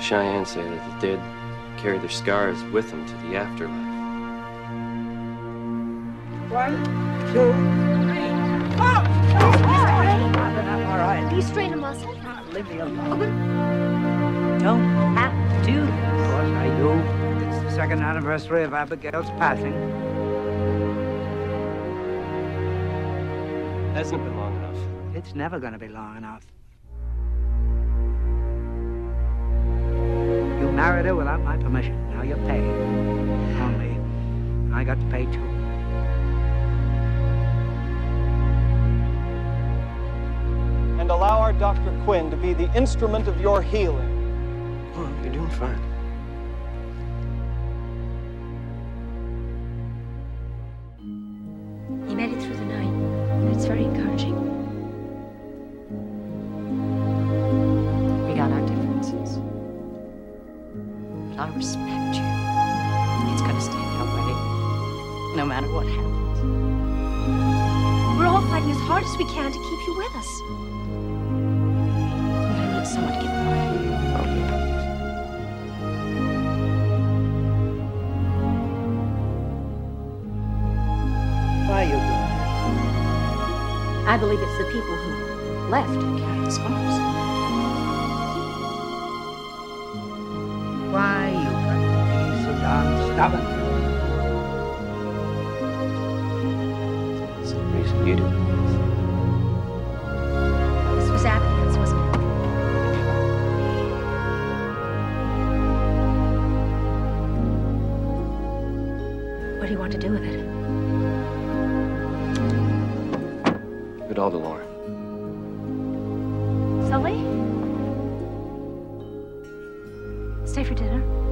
Cheyenne say that the dead carry their scars with them to the afterlife. 1, 2, 3. Oh! All right. Be straight and muscle. Leave me alone. Don't have to. Of course I do. It's the 2nd anniversary of Abigail's passing. Hasn't been long enough. It's never going to be long enough. You married her without my permission. Now you're paying. Only I got to pay too. And allow our Dr. Quinn to be the instrument of your healing. Well, you're doing fine. You made it through the night, and it's very encouraging. We got our differences, but I respect you. It's gonna stay that way, no matter what happens. We're all fighting as hard as we can to keep you with us. But I need someone to give money. Why are you doing this? I believe it's the people who left who carry the scars. Why you got to be so darn stubborn? That's the reason you do it. This was Abigail's, wasn't it? What do you want to do with it? Give it all to Lauren. Sully? Stay for dinner.